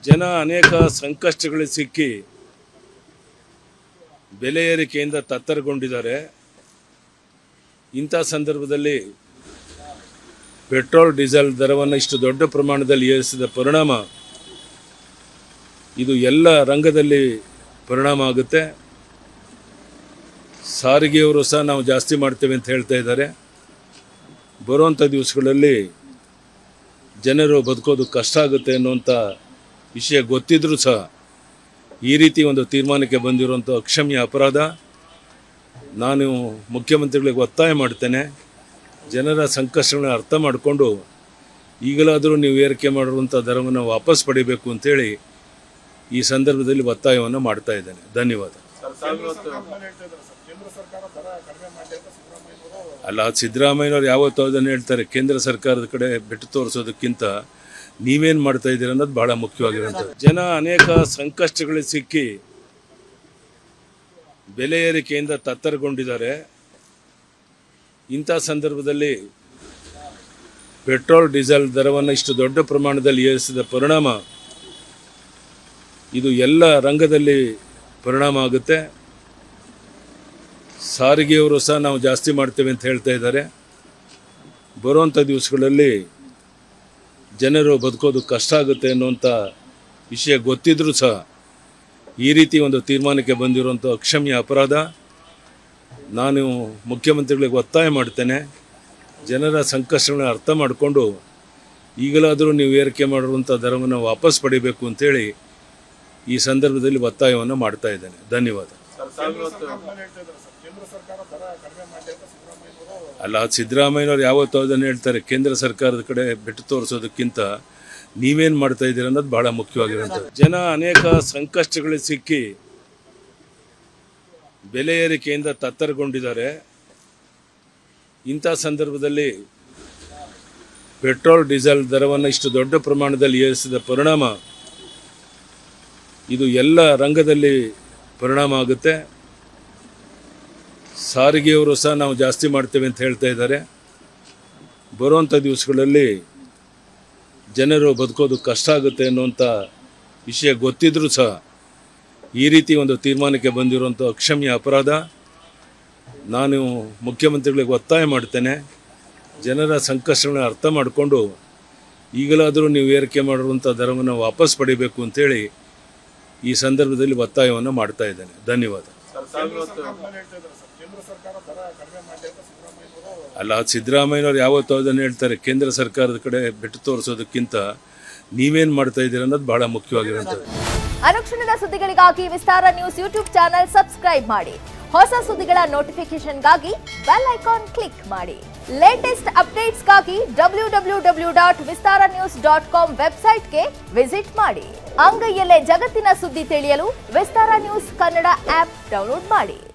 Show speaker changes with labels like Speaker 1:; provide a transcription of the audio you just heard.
Speaker 1: ಜನ ಅನೇಕ ಸಂಕಷ್ಟಗಳಿಗೆ ಸಿಕ್ಕಿ ಬೆಲೆ ಏರಿಕೆಯಿಂದ ತತ್ತರಗೊಂಡಿದ್ದಾರೆ. ಇಂಥ ಸಂದರ್ಭದಲ್ಲಿ ಪೆಟ್ರೋಲ್ ಡೀಸೆಲ್ ದರವನ್ನು ಇಷ್ಟು ದೊಡ್ಡ ಪ್ರಮಾಣದಲ್ಲಿ ಏರಿಸಿದ ಪರಿಣಾಮ ಇದು ಎಲ್ಲ ರಂಗದಲ್ಲಿ ಪರಿಣಾಮ ಆಗುತ್ತೆ. ಸಾರಿಗೆಯವರು ಸಹ ನಾವು ಜಾಸ್ತಿ ಮಾಡ್ತೇವೆ ಅಂತ ಹೇಳ್ತಾ ಇದ್ದಾರೆ. ಬರುವಂಥ ದಿವಸಗಳಲ್ಲಿ ಜನರು ಬದುಕೋದು ಕಷ್ಟ ಆಗುತ್ತೆ ಅನ್ನುವಂಥ ವಿಷಯ ಗೊತ್ತಿದ್ರೂ ಸಹ ಈ ರೀತಿ ಒಂದು ತೀರ್ಮಾನಕ್ಕೆ ಬಂದಿರುವಂಥ ಅಕ್ಷಮ್ಯ ಅಪರಾಧ. ನಾನು ಮುಖ್ಯಮಂತ್ರಿಗಳಿಗೆ ಒತ್ತಾಯ ಮಾಡ್ತೇನೆ, ಜನರ ಸಂಕಷ್ಟಗಳನ್ನ ಅರ್ಥ ಮಾಡಿಕೊಂಡು ಈಗಲಾದರೂ ನೀವು ಏರಿಕೆ ಮಾಡಿರುವಂಥ ದರವನ್ನು ವಾಪಸ್ ಪಡಿಬೇಕು ಅಂತೇಳಿ ಈ ಸಂದರ್ಭದಲ್ಲಿ ಒತ್ತಾಯವನ್ನು ಮಾಡ್ತಾ ಇದ್ದೇನೆ. ಧನ್ಯವಾದ. ಅಲ್ಲ, ಸಿದ್ದರಾಮಯ್ಯನವ್ರು ಯಾವತ್ತೂ ಅದನ್ನು ಹೇಳ್ತಾರೆ. ಕೇಂದ್ರ ಸರ್ಕಾರದ ಕಡೆ ಬೆಟ್ಟು ತೋರಿಸೋದಕ್ಕಿಂತ ನೀವೇನು ಮಾಡ್ತಾ ಇದ್ದೀರ ಅನ್ನೋದು ಬಹಳ ಮುಖ್ಯವಾಗಿರುವಂಥದ್ದು. ಜನ ಅನೇಕ ಸಂಕಷ್ಟಗಳಿಗೆ ಸಿಕ್ಕಿ ಬೆಲೆ ಏರಿಕೆಯಿಂದ ತತ್ತರಗೊಂಡಿದ್ದಾರೆ. ಇಂಥ ಸಂದರ್ಭದಲ್ಲಿ ಪೆಟ್ರೋಲ್ ಡೀಸೆಲ್ ದರವನ್ನು ಇಷ್ಟು ದೊಡ್ಡ ಪ್ರಮಾಣದಲ್ಲಿ ಏರಿಸಿದ ಪರಿಣಾಮ ಇದು ಎಲ್ಲ ರಂಗದಲ್ಲಿ ಪರಿಣಾಮ ಆಗುತ್ತೆ. ಸಾರಿಗೆಯವರು ಸಹ ನಾವು ಜಾಸ್ತಿ ಮಾಡ್ತೇವೆ ಅಂತ ಹೇಳ್ತಾ ಇದ್ದಾರೆ. ಬರುವಂಥ ದಿವಸಗಳಲ್ಲಿ ಜನರು ಬದುಕೋದು ಕಷ್ಟ ಆಗುತ್ತೆ ಅನ್ನುವಂಥ ವಿಷಯ ಗೊತ್ತಿದ್ರೂ ಸಹ ಈ ರೀತಿ ಒಂದು ತೀರ್ಮಾನಕ್ಕೆ ಬಂದಿರುವಂಥ ಅಕ್ಷಮ್ಯ ಅಪರಾಧ. ನಾನು ಮುಖ್ಯಮಂತ್ರಿಗಳಿಗೆ ಒತ್ತಾಯ ಮಾಡ್ತೇನೆ, ಜನರ ಸಂಕಷ್ಟಗಳನ್ನ ಅರ್ಥ ಮಾಡಿಕೊಂಡು ಈಗಲಾದರೂ ನೀವು ಏರಿಕೆ ಮಾಡಿರುವಂಥ ದರವನ್ನು ವಾಪಸ್ ಪಡಿಬೇಕು ಅಂತೇಳಿ ಈ ಸಂದರ್ಭದಲ್ಲಿ ಒತ್ತಾಯವನ್ನು ಮಾಡ್ತಾ ಇದ್ದೇನೆ. ಧನ್ಯವಾದ. ಅಲ್ಲ, ಸಿದ್ದರಾಮಯ್ಯನವ್ರು ಯಾವತ್ತೂ ಅದನ್ನು ಹೇಳ್ತಾರೆ. ಕೇಂದ್ರ ಸರ್ಕಾರದ ಕಡೆ ಬೆಟ್ಟು ತೋರಿಸೋದಕ್ಕಿಂತ ನೀವೇನು ಮಾಡ್ತಾ ಇದ್ದೀರ ಅನ್ನೋದು ಬಹಳ ಮುಖ್ಯವಾಗಿರುವಂಥದ್ದು. ಜನ ಅನೇಕ ಸಂಕಷ್ಟಗಳಿಗೆ ಸಿಕ್ಕಿ ಬೆಲೆ ಏರಿಕೆಯಿಂದ ತತ್ತರಗೊಂಡಿದ್ದಾರೆ. ಇಂಥ ಸಂದರ್ಭದಲ್ಲಿ ಪೆಟ್ರೋಲ್ ಡೀಸೆಲ್ ದರವನ್ನು ಇಷ್ಟು ದೊಡ್ಡ ಪ್ರಮಾಣದಲ್ಲಿ ಏರಿಸಿದ ಪರಿಣಾಮ ಇದು ಎಲ್ಲ ರಂಗದಲ್ಲಿ ಪರಿಣಾಮ ಆಗುತ್ತೆ. ಸಾರಿಗೆಯವರು ಸಹ ನಾವು ಜಾಸ್ತಿ ಮಾಡ್ತೇವೆ ಅಂತ ಹೇಳ್ತಾ ಇದ್ದಾರೆ. ಬರುವಂಥ ದಿವಸಗಳಲ್ಲಿ ಜನರು ಬದುಕೋದು ಕಷ್ಟ ಆಗುತ್ತೆ ಅನ್ನುವಂಥ ವಿಷಯ ಗೊತ್ತಿದ್ರೂ ಸಹ ಈ ರೀತಿ ಒಂದು ತೀರ್ಮಾನಕ್ಕೆ ಬಂದಿರುವಂಥ ಅಕ್ಷಮ್ಯ ಅಪರಾಧ. ನಾನು ಮುಖ್ಯಮಂತ್ರಿಗಳಿಗೆ ಒತ್ತಾಯ ಮಾಡ್ತೇನೆ, ಜನರ ಸಂಕಷ್ಟಗಳನ್ನ ಅರ್ಥ ಮಾಡಿಕೊಂಡು ಈಗಲಾದರೂ ನೀವು ಏರಿಕೆ ಮಾಡಿರುವಂಥ ದರವನ್ನು ವಾಪಸ್ ಪಡಿಬೇಕು ಅಂತೇಳಿ ಈ ಸಂದರ್ಭದಲ್ಲಿ ಒತ್ತಾಯವನ್ನು ಮಾಡ್ತಾ ಇದ್ದೇನೆ. ಧನ್ಯವಾದ. ಅಲ್ಲ, ಸಿದ್ದರಾಮಯ್ಯನವ್ರು ಯಾವತ್ತೂ ಅದನ್ನು ಹೇಳ್ತಾರೆ. ಕೇಂದ್ರ ಸರ್ಕಾರದ ಕಡೆ ಬೆಟ್ಟು ತೋರಿಸೋದಕ್ಕಿಂತ ನೀವೇನು ಮಾಡ್ತಾ ಇದ್ದೀರ ಅನ್ನೋದು ಬಹಳ ಮುಖ್ಯವಾಗಿರುವಂಥದ್ದು.
Speaker 2: ಅನುಕ್ಷಣದ ಸುದ್ದಿಗಳಿಗಾಗಿ Vistara news YouTube channel subscribe ಮಾಡಿ. ಹೊಸ ಸುದ್ದಿಗಳ ನೋಟಿಫಿಕೇಶನ್ಗಾಗಿ ಬೆಲ್ ಐಕಾನ್ ಕ್ಲಿಕ್ ಮಾಡಿ. ಲೇಟೆಸ್ಟ್ ಅಪ್ಡೇಟ್ಸ್ಗಾಗಿ www.vistaranews.com ವೆಬ್ಸೈಟ್ಗೆ ವಿಸಿಟ್ ಮಾಡಿ. ಅಂಗೈಯಲ್ಲೇ ಜಗತ್ತಿನ ಸುದ್ದಿ ತಿಳಿಯಲು Vistara news Kannada app download ಮಾಡಿ.